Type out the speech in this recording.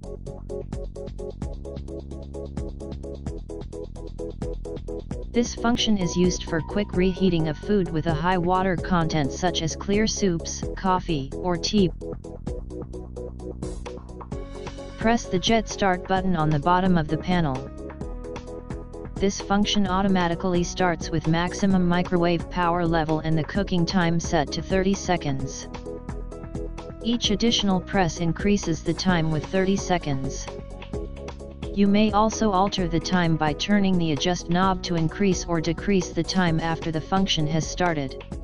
This function is used for quick reheating of food with a high water content such as clear soups, coffee, or tea. Press the Jet Start button on the bottom of the panel. This function automatically starts with maximum microwave power level and the cooking time set to 30 seconds. Each additional press increases the time with 30 seconds. You may also alter the time by turning the adjust knob to increase or decrease the time after the function has started.